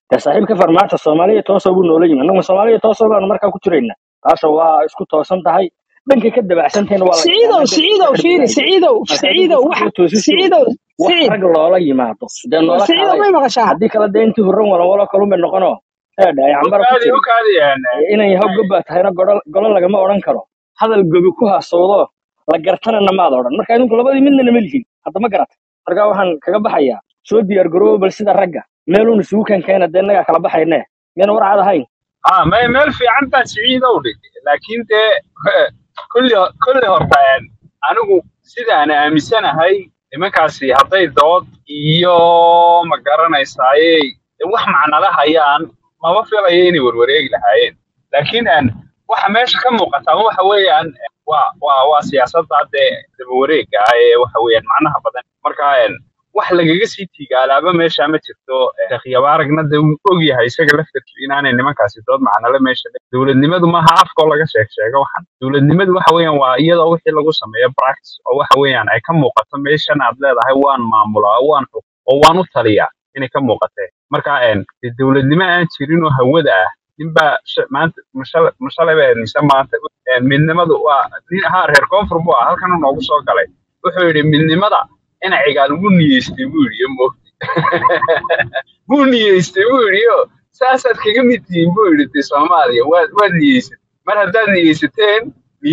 de saaxiibka farmaajo Soomaaliya toos ugu nool yihiin annagu Soomaaliya toos baan markaa ku jirayna taasoo waa isku toosan tahay dhanka ka dabacsanteen waa la سعيدو سعيدو فيري سعيدو سعيدو واحد سعيدو wax سعيد rag loola yimaado de noola سعيدو kaalay ما مقشاه haddii kala deyntii hurran wala wala kalume noqono ee dhaay cambar ku ukaadi tiri ukaadi inay hab gobba tahayna golo golo lagama oran karo hadal gobi ku haasoodo la gartanana maad oran marka idinku labadii midna nama lihin hadda ma garat marka waxaan kaga baxayaa soo diyaar garoobo bal sida ragga meeluun isugu kan keena de naga kala baxaynaa meen war cad ahayn ها ما مال في عندها سعيدة ودي لكن ده كل كل هرتين أنا جو سيدا أنا أمسنا هاي ما كاسي هذي ضغط يوم مقارنة إسرائيل وح معنا لها يان ما بفي رأيني وروريج لهاين لكن أن وح ماشي كم مقطع وح ويان وا وا وسياسة ضد الوريج هاي وح ويان معناها بدن مركاين wax lagaga sii tigaalaaba meesha ma jirto khiyaaragna ogi yahay isaga laftirkiisa inaanay nimankaasi dood macnale meesha dawladnimadu ma aha afkoo laga sheeg sheego waxan dawladnimadu waxa weeyaan waa iyadoo wixii lagu sameeyo practice oo waxa weeyaan ay ka muuqato meeshan aad leedahay waan maamulaa waan xuk oo waan u taliyaa inay ka muuqatee marka een dawladnimo aan jirin oo hawada ah ninba maanta mashal mashalaba nisa maanta midnimadu waa nin ha reer koonfur buu halkan noogu soo galay wuxuu yiri midnimada أنا عقال بني استويريو مو بني استويريو ساسات كجمتي بوري في الصومالية ودني است مر هذا استين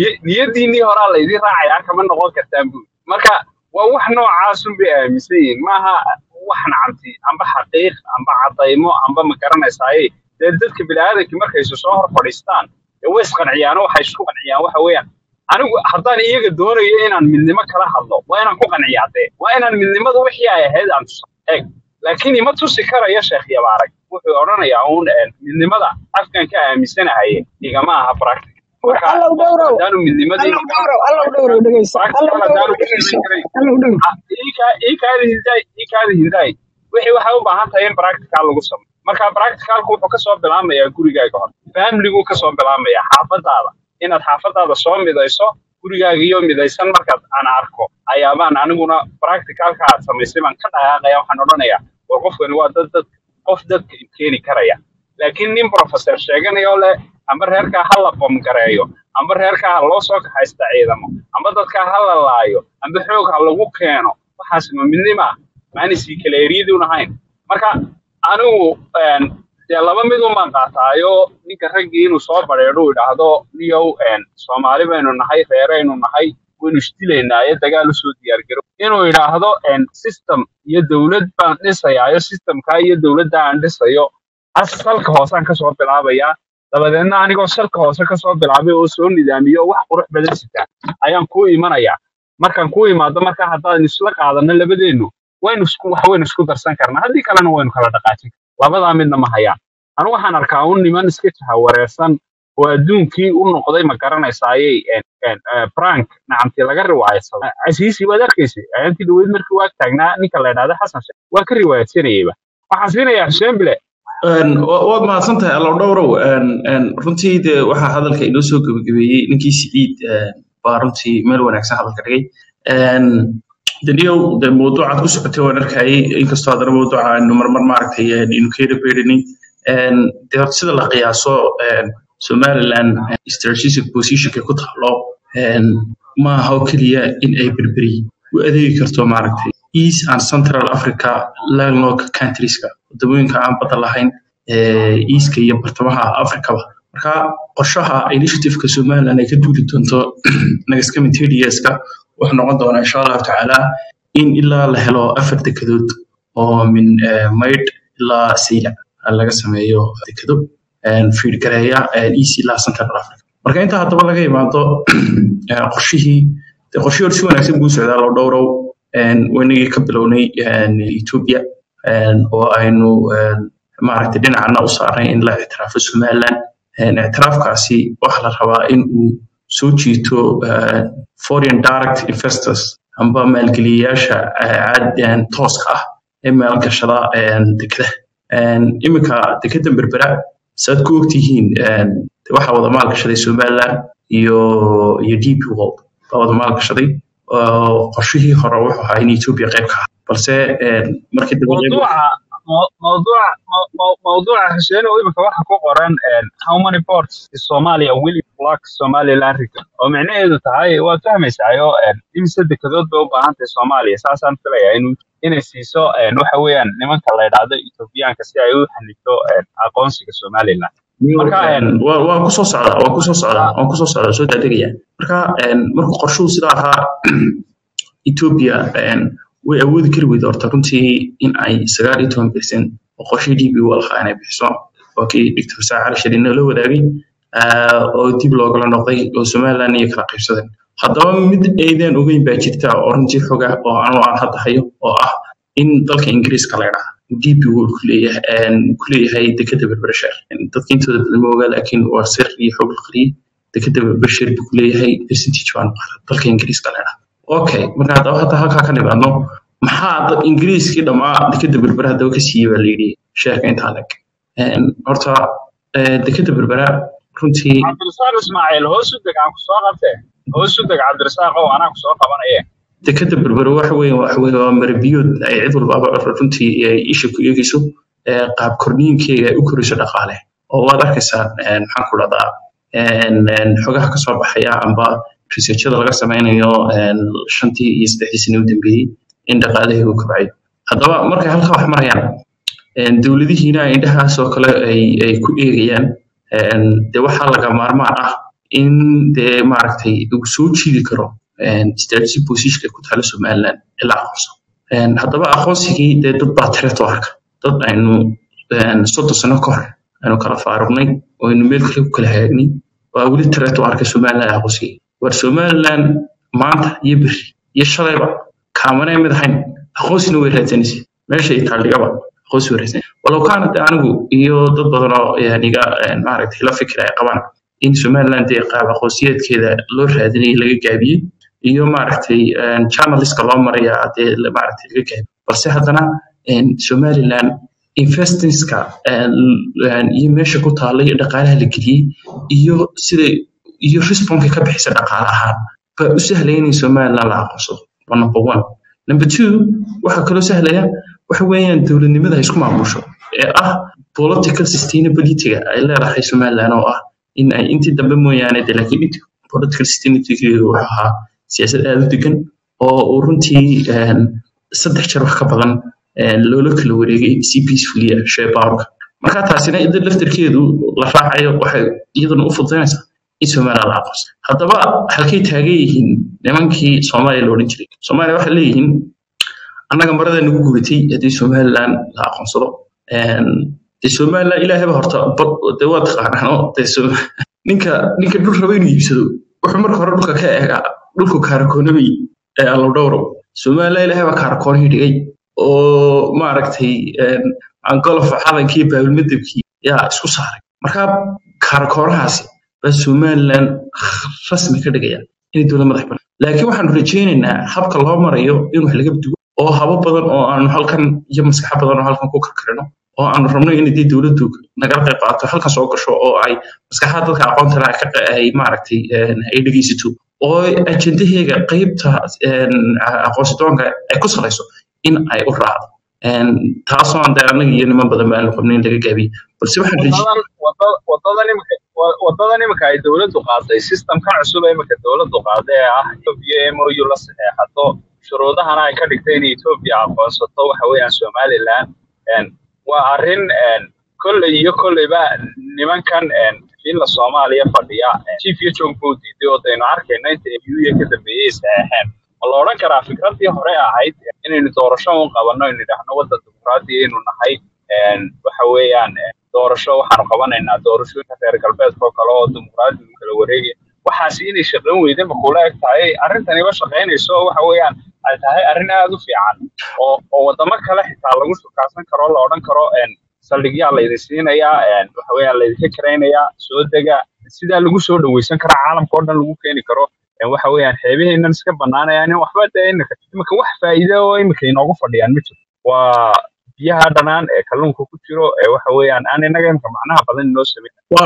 نيديني هرا الله يدي راعي كمان نقول كتامبو مركا ووحنا عاصم بأمسين ماها وحنا عمتي عم بحقيق عم بعطيمو عم بمكرنا ساي ذلك بالعادة كمركا يسوسهر فلسطين ويسقن عيانه وحيشكون عيانه وحويان أنا حطاني إيه الدور إيه أنا من نمك كلا الله وأنا كوكا نياته وأنا من نمك وحيا هذا عن تصدق لكني ما تسكر يا شيخ يا بارك وأنا يعون من نمك أفكان كأمسنا هاي يا جماعة براكتيك الله ودوره دانو من نمك الله ودوره الله ودوره دقيس الله ودوره الله ودوره إيه كا إيه كهذه هنداي إيه كهذه هنداي وحي وحاول بعهان تايم براكتيك على القسم مركا براكتيك على كوكا كسب بالعام يا كوري جاي كهان فهم لي كوكا كسب بالعام يا حافظ هذا inaad xaafadaada soo midayso gurigaaga iyo midaysan markaad aan arko ayaabaan aniguna practicalka aad samaysay baan ka dhaqaaqaya waxaan odhanayaa war qofkani waa dad dad qof dadka keeni karaya laakiin nin professor sheeganayo leh amba reerka ha la bom gareeyo amba reerka ha loo soo kaxaysta ciidamo amba dadka ha la laayo amba xoog ha lagu keeno waxaas ma midnima maani si kala eriiduna hayn marka anigu de laba mid uma qaataayo ninka raggii inuu soo bareero uu yiraahdo niyow een Soomaali baynu nahay reeraynu nahay waynu istileynaa ee dagaal u soo diyaar garo inuu yiraahdo een system iyo dawlad baan dhisayaayo systemka iyo dawladda aan dhisayo asalka hoosaan ka soo bilaabaya dabadeedna anigoo salka hoose ka soo bilaabay oo soo nidaamiyo wax qurux badan sita ayaan ku imanaya markaan ku imaado marka haddaan isla qaadano labadeenu waynu isku wax waynu isku darsan karnaa haddii kalena waynu kala dhaqaajin labadaa midna ma hayaan anu waxaan arkaa un niman iska jaha wareersan oo adduunkii u noqday ma garanaysayay prank nacamtii laga riwaayadsaday casiisi waad arkaysay ayaantii dhaweyd markii waa taagnaa ninka la yidhaahdo xasan sheekh waa ka riwaayadsanayayba waxaan siinayaa xuseen bile waad mahadsantahay allow dhowrow runtii de waxaa hadalka inoo soo gebagabeeyey ninkii siciid baa runtii meel wanaagsan hadalka dhigay daniyow de mawduucaad ku socotay waan arkayay inkastoo haddana mawduuca aynu marmar maaragtay inu keena beerinay de horta sida la qiyaaso Somaliland strategic positionka ku taalo ma aha oo keliya in ay berberi u adeegi karto maaragtay East and Central Africa landlocked countries-ka wadamooyinka aan badda lahayn East-ka iyo bartamaha Africa marka qorshaha initiative-ka Somaliland ay ka duuli doonto next coming thirty years-ka wuxuu noqon doonaa insha Allah tacaala in ilaa la helo afar dekedood oo min mayd ilaa sayla laga sameeyo dekedo fiir gareeya East ilaa Central Africa marka inta hadaba laga yimaado qorshihii qorshihii si wanaagsan buu socdaa loo dhowrow wanigii ka bilownay Ethiopia oo aynu maaragtay dhinacna u saarnay in la ictiraafo Somaliland ictiraafkaasi waxa la rabaa in uu soo jiito foreign direct investors amba maalgeliyayaasha caadiyan tooska ah ee maalgashada dekada iminka dekada berbera saad ku ogtihiin waxa wada maalgashaday Somaliland iyo iyo D P World baa wada maalgashaday qorshihii hore wuxuu ahaa in Ethiopia qayb ka ah balse markii موضوع موضوع موضوع حسين ويبقى واحد كوقران how many ports is Somalia will block Somaliland region ومعناه tahay waa fahmaysayo in saddex kadood bay u baahan tahay Soomaaliya saasaan filayaa inuu inay siiso waxa weeyaan nimanka la yiraahdo Ethiopiaanka si ay u xanifto aqoonsiga Somaliland marka waa waa ku soo socda waa ku soo socda waa ku soo socda soo dadegaya marka markuu qorshuhu sida ahaa Ethiopia way awoodi kari weydo horta runtii in ay sagaal iyo toban percent oo qorshii D B walxa inay bixiso oo kii Doctor Saacad Shariin la wadaagay oo dib loo gala noqday oo Somaliland iyo kala qaybsadeen haddaba mid aydan ogeyn baa jirta oo runtii xoga oo aan aan hadda hayo oo ah in dalka Ingiriiska la yiraahdo D B uu ku leeyahay ku leeyahay dekada Berbera dadka intooda badan ma oga laakiin waa sir iyo xog qariib dekada Berbera ku leeyahay percentage waan dalka Ingiriiska la yiraahdo okay marka hadda halka ka nimaadno maxaa Ingiriiska dhamaa dekada Berbera hadda ka siiyay leeyahay sheeka inta lag een horta dekada Berbera runtii Cabdirasaaq Ismaaciil hoos u degaan ku soo qabtay hoos u degaan Cabdirasaaq oo ana ku soo qabanaya dekada Berbera waxa weeye waxa weeye waa marbiyood ay cid walba runtii ay isha ku eegayso qaab korniinkeega ay u koriso dhaqaale oo waad arkaysaa maxaan ku radaa een xogaha ka soo baxaya amba researchada laga sameeyo shantii iyo saddexdii sano u dambeeyay in dhaqaalaha uu kobcay haddaba markay halka wax marayaan een dawladihiina indhahaas oo kale ay ay ku eegayaan een de waxa laga maarmaan ah in de maaragtay uu soo jiidi karo een strategic position ku taalo Somaliland ilaa aqoonsi een haddaba aqoonsigii de dad baa tireeto arka dad aynu een soddon sano ka hor aynu kala faaruqnay oo aynu meel kale ku kala haagnay waa wali tireeto arka Somaliland aqoonsigii war Somaliland maanta iyo bir iyo shalayba kaamanay mid ahayn aqoonsina way raadsanaysaa meesha ay taalligaba aqoonsi way raadsanaysaa walaw kaanad anigu iyo dad badan oo yaaniga maaragtay la fikir ay qabaan in Somaliland ay qaab aqoonsiyeedkeeda loo raadinay laga gaabiyay iyo maaragtay channelska loo maraya ee maaragtay laga gaabiyay balse haddana Somaliland investingska iyo meesha ku taalay dhaqaalaha la geliyay iyo sida iyo response ka bixisa dhaqaalaha ba u sahlayeen Somaliland la aqoonsado number one number two waxa kale oo sahlaya waxa weeyaan dawladnimada isku maamusho ee ah political sustainability ay leedahay Somaliland oo ah in ay intii dambe mooyaane laakiin political sustainability waxa ahaa siyaasad aad u degan oo runtii saddex jeer wax ka badan loola kala wareegay si peacefully sheebaarka marka taasina idin laftirkeedu la raacayo waxay iyaduna u fududaynaysaa in Somaliland la aqoonso haddaba halkay taagan yihiin nimankii Soomaaliya loo jiray Soomaaliya waxa leeyihiin annaga marada nagu gubatay hadii Somaliland la aqoonsado een de Somaliland ilaahay ba horta de wad qaanano de ninka ninka dhul rabo inuu iibsado wuxuu marka hore dhulka ka eega dhulku kaarkoonami ee la dhowro Somaliland ilaahay ba kaarkoon dhigay oo maaragtay een aan golof xalankii baabilmadabkii yaa isku saaray marka kaarkoonahaasi bas Somaliland rasmi ka dhigaya in dawladda madax bannaan laakiin waxaan rajaynaynaa habka loo marayo in wax laga bedelo oo habo badan oo aan halkan iyo maskax badan oo halkan ku karkarino oo aan rabno in ay dawladdu naga qayb qaato halka soo gasho oo ay maskaxda dadka aqoonta leh ka ay maaragtay ay dhageysato oo ajendaheega qaybta aqoonsidoonka ay ku salayso in ay u raacdo een taasoo aan anaga iyo niman badan baan qabnayn laga gaabiyo balse waxaan rajaynayaa wadadan imika wadadan imika ay dawladdu qaaday systemka cusub ee imika dawladdu qaaday ah Ethiopia M O U la saxeexato shuruudahana ay ka dhigtay in Ethiopia aqoonsato waxa weeyaan Somaliland een waa arrin een kulli iyo kulliba nimankan een fiilla Soomaaliya fadhiya chief iyo joogboodi oo aynu arkayna inta E U ka dambeeyay saxeexeen wala oran karaa fikradii hore ahayd inaynu doorasho u qabanno in dhahno wadda dimuqraadi inuu nahay een waxa weeyaan doorasho waxaan qabanaynaa doorashooyinka reer galbeedka kale oo dimuqraadi kala wareegay waxaas inay shaqeyn weyday ma kula eg tahay arrintani ba shaqeynayso waxa weeyaan ay tahay arrin aad u fiican oo oo wadamo kale xitaa lagu shaqaysan karo la oran karo een saldhigyaa la idin siinayaa een waxa weeyaan la idin kareynayaa soo dega sida lagu soo dhaweysan karo caalamka oo dhan lagu keeni karo een waxa weeyaan xeebaheenan iska banaanayaan waxba deena imika wax faa'iido oo imika inoogu fadhiyaan ma jiro waa biyaha dhanaan ee kalluunka ku jiro ee waxa weeyaan aan inaga imka macnaha badan inoo sameeyay waa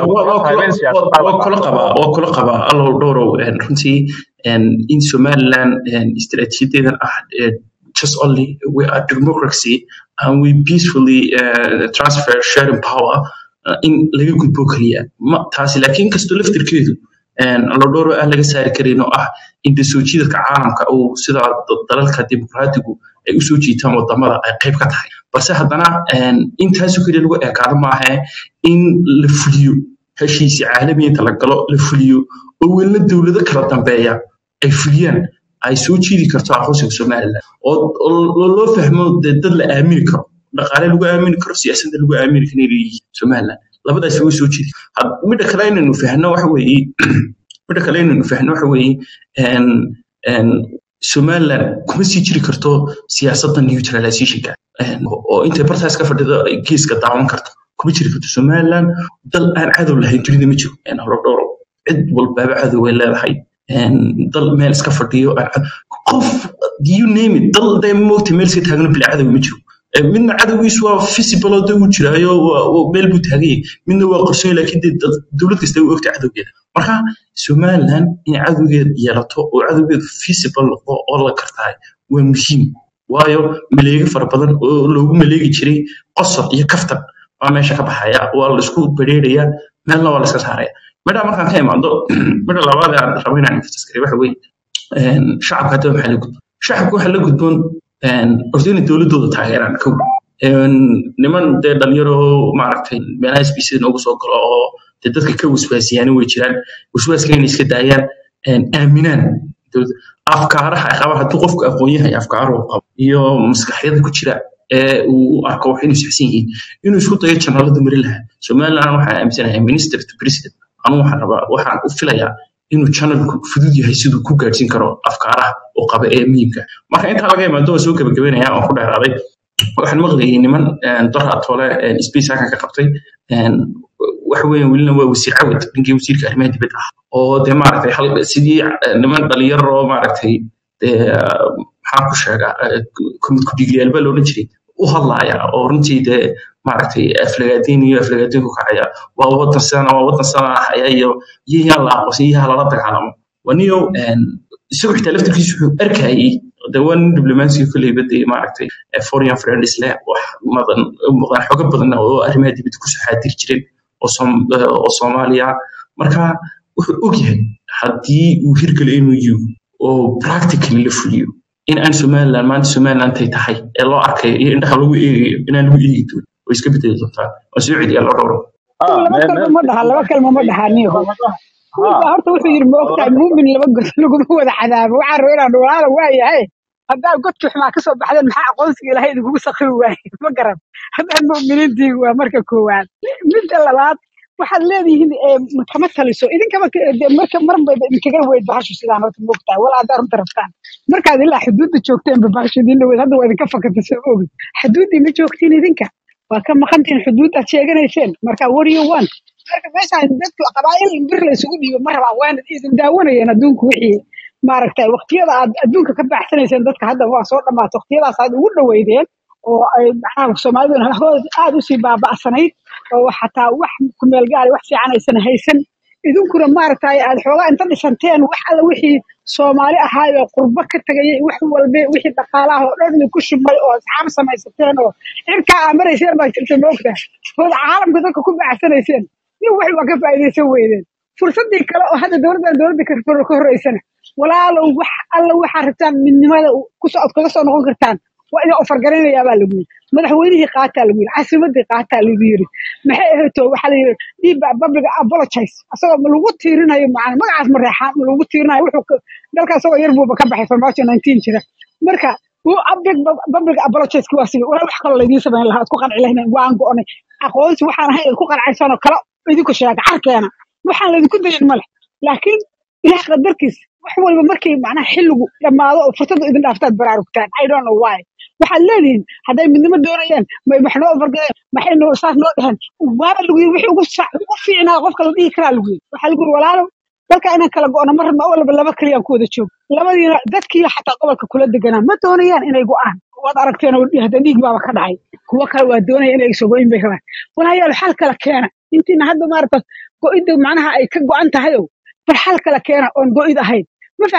waa kula qaba waa kula qaba allow dhowrow runtii in Somaliland istiraatiijiyadeedan ah just only we are democracy and we peacefully uh, transfer sharing power uh, in laga gudbo kaliya ma taasi laakiin kasto laftirkeedu een la dhowro aan laga saari karin oo ah in soo jiidka caalamka oo sida dalalka dimuqraadigu ay u soo jiitaan wadamada ay qayb ka tahay balse haddana een intaas oo kaliya lagu eekaado ma aha in la fuliyo heshiis caalami inta la galo la fuliyo oo weli dawlado kala dambeeya ay fuliyaan ay soo jiidi karto aqoonsiga Soomaaliland oo loo fahmo dad la aamini karo dhaqaale lagu aamini karo siyaasadda lagu aamini karo inay Soomaaliland labadaas way soo jiidi midda kale inaynu fahno waxa weeye midda kale inaynu fahno waxa weeye een een Soomaaliland kuma sii jiri karto siyaasadda neutralization-ka oo inta bartaas ka fadhido geeska daawan karto kuma jiri karto Soomaaliland dal aan cadow lahayn dunida ma jiro een hor dhowr cid walba cadow way leedahay een dal meel iska fadhiyo qof you name it dal day moogta meel iska taagno bil cadow ma jiro midna cadowgiisu waa visible oo uu jiraayo oo meel buu taagay midna waa qorshe laakiin dawlad kasta uu ogta cadowgeeda marka Soomaaliland in cadowgeed yeelato oo cadowgeed visible oo la kartaay waa muhiim waayo maleega fara badan oo loogu maleegi jiray qosol iyo kaftan waa meesha ka baxaya waa la isku bareeraya meelna waa la iska saaraya mada markaan ka imaado mada labaad aan rabay inaan ifaskariyo waxa weeye een shacabka hadda waxa la gudbo shacabku waxa la gudboon een ordina dawladooda taageeraan ka een niman de dhalinyaro maaragtay meelaha S B C noogu soo galo oo dadka ka waswaasiyaan way jiraan waswaaska inay iska daayaan een aaminaan afkaaraha ay qabaan hadduu qofku aqoon yahay afkaar uu qabo iyo maskaxyada ku jira ee uu arko wax inuu saxsan yahay inuu isku dayo channelada mari lahaa Soomaaliland waxa aaminsanahay minister to president anu waxaan rabaa waxaan u filayaa inuu channelku fudud yahay sidoo ku gaarsiin karo afkaaraha oo qaba ee muhiimka marka inta laga yimaado soo gabagabeynaya oo ku dheeraaday waxaan maqlayay niman dora tole space ka qabtay wax weyn wilna waa wasiir cawd ninkii wasiirka arrimaha dibadda ah oo de maaragtay hal sidii niman dhalinyaro oo maaragtay maxaan ku sheegaa kumid ku dhigayalba loo jiray u hadlaaya oo runtii de maaragtay aflagaadin iyo aflagaadin ku kacaya waa wadan sana waa wadan sana iyo yihiin la aqoonsan yahay la dagaalamo waniyo isagoo xitaa laftirkiisu wuxuu arkayay the one diplomacy kulli baday maaragtay foreign friends leh wax madan muqaan xoga badan oo arrimaha dibadda ku soo xaadir jiray oo oo Soomaaliya marka wuxuu og yahay haddii uu hirgalo inuu yiyo oo practically la fuliyo in aan Soomaaliland maanta Soomaaliland ay tahay ee loo arkay indhaha lagu eegayo in aan lagu eegi doonin oo iska bedeli doontaa oo soo celiya loo dhowro laba kalma ma dhaha laba kalma ma dhahaaniyo horta wuxuu yiri ma ogtahay muumin laba god lagu wada cadaabo waxaan rabaa inaan walaalo waayahay haddaa godka xumaa ka soo baxdeen maxaa aqoonsiga ilaahay idinkugu sakhri waayay ma garan haddaan muuminiintii waa marka koowaad midda labaad waxaad leedihiin kama taliso idinkaba marka marba idinkaga weyd bahashu sidaan horta moogtahay wala haddaa runta rabtaan markaad ilaa xuduudda joogteen bahashu idin weyd hadda waa idinka fakata soo ogi xuduuddii ma joogtiin idinka waa ka maqantiin xuduuddaad sheeganayseen marka what do you want marka meeshaan dadku qabaa'il bir la isugu dhiibo ma rabaan waana idin daawanayeen adduunku wixii maaragtay waqtiyada aad adduunka ka baxsanayseen dadka hadda waa soo dhammaatay waqtiyadaas aad ugu dhaweydeen oo ay macnaha Soomaalidu aad u sii baaba'sanayd oo xataa wax ku meel gaar wax fiican aysan haysan idinkuna maaragtay aad xoogaa inta dhisanteen wax alla wixii Soomaali ahaayo qurbo ka tagay wax walba wixii dhaqaalaha oo dhan ku shubay oo asxaab samaysateen oo cirka amarayseen baa jirta moogta oo caalamka dadka ku baxsanayseen iyo wax waa ka faa'iideysan weydeen fursadii kale oo hadda dawladda dawladda ka horeysana walaalo wax alla waxa rabtaan midnimada ku soo kaga soo noqon kartaan waa inay ofar garanayaa baa lagu yiri madaxweynihii qaataa lagu yiri caasimadii qaataa lagu yiri maxay ahayd waxa la yiri dib public apologize asagoo ma lagu tiirinayo macna magacaas ma reexaan ma lagu tiirinayo wuxuu dalkaas oo yar buu ka baxay farmaajo nineteen jira marka uu public public apologize kuwaasi wala wax kale leedin sameyn lahaa ku qanci lahayn waan go'onay aqoonsi waxaan ahay ku qancaysan oo kala idinku sheega arkeena waxaan leedinku dayin male laakiin ilaah qadarkiis wax walba markay macnaha xilligu dhamaado oo fursad idin dhaaftaad baraarugtaan I don't know why waxaad leedihiin hadday midnimo doonayaan may maxnoo fargadeen maxay noo saas noo dhahan waaba lagu yiri wixii ugu ugu fiicnaa qofka la dhihi karaa lagu yiri waxaa lagu yiri walaalo dalka inaan kala go'no mar ma walba laba kaliya ku wada joog labadiina dadkii xataa gobolka kula deganaa ma doonayaan inay go'aan waad aragteen oo hadda dhiig baaba ka dhacay kuwa kale waa doonayaan inay soo go'in bay rabaan walaayaal xal kala keena intiina hadda maarta go'ida macnaha ay ka go'an tahay bal xal kala keena oon go'id ahayn ma fahamtay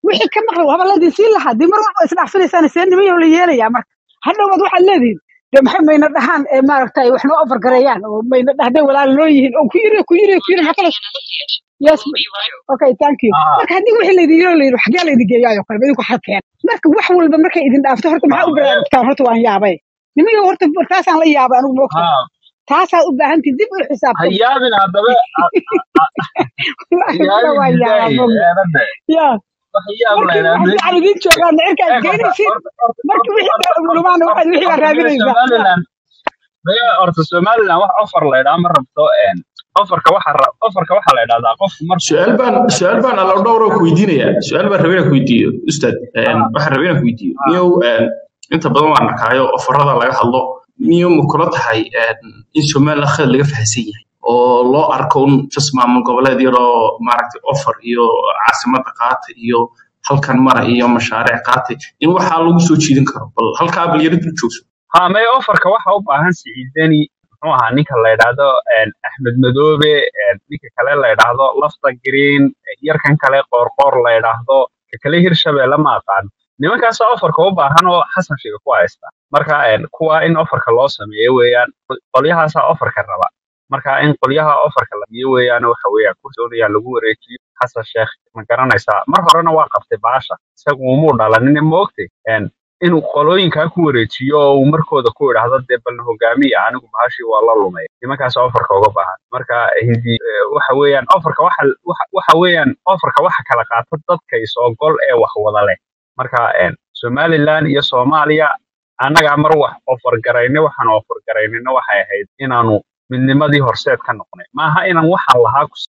wixii ka maqan waaba la diin lahaa dib mar walba isdhaafinaysaan seen nimayo la yeelaya marka hadhowad waxa leedin de maxay mayna dhahaan ee maaragtay wax noo ofar gareeyaan oo mayna dhahday walaal loo yihiin oo ku yiri ku yiri ku yiri maxaa kale yes okay thank you ah marka haddii wixii la idin leeyahay xagee la idin geeyayo kale idinku xalkeen marka wax walba markay idin dhaafto horta maxaa ah u me baraarugtaan horta waan yaabay nimayo horta taasaan la yaabay anigu moogta ah taasaa u baahan tihiin dib u xisaabtan hayaabin haddaba wallahi bila hayaabin waa yaabaa billahi moogta eedade yaa wax yaab markii laydhaa wax fiican idin joogaan cirka eeg horta isgeynaysiin horta horta markii horta wixii horta lumaan horta waxaad wixii baa horta maya raadinaysaa somaliland maya horta somaliland wax offer laydhaa ma rabto ofarka waxa ra- ofarka waxaa la idhahdaa qofku markuu su-aal baan su-aal baan alla dhowr oo ku weydiinaya su-aal baan rabay inaan ku weydiiyo ustaad ah waxaan rabay inaan ku weydiiyo ah niyow inta badan waan arkaayo ofarada laga hadlo niyow ma kula tahay in somaliland khad laga fahansan yahay oo loo arko un just maamul goboleed yaroo maaragtay offer iyo caasimada qaata iyo halkan mara iyo mashaariic qaata in waxaa lagu soo jiidin karo bal halkaa bal yara dul joogso ha maya ofarka waxa u baahan siciidani muxuu ahaa ninka la yidhaahdo axmed madoobe ninka kale la yidhaahdo lafta green yarkan kale qoorqoor la yidhaahdo ka kale hirshabelle ma aqaan nimankaasa ofarka u baahan oo xasan sheega ku haysta marka kuwa in ofarka loo sameeyo weeyaan qolyahaasa ofarka raba marka in qolyaha ofarka la biyo weeyaan waxa weeyaan kursoonaya lagu wareejiyo xasan sheekh ma garanaysaa mar horena waa qabtay baasha isagu umuu dhalanin moogtay inuu qolooyinkaa ku wareejiyo oo uu markooda ku idhaahdo dee balna hogaamiya anigu bahashii waa la lumay nimankaas ofarka uga baahan marka hindi eh, waxa weeyaan ofarka waxa waxa waxa weeyaan ofarka waxa kala qaata dadka isogol ee wax wada leh marka een, somaliland iyo soomaaliya annagaa mar wax ofar garayne waxaan ofar garaynina waxay ahayd inaanu midnimadii horseed ka noqnay maaha inaan waxaan lahaa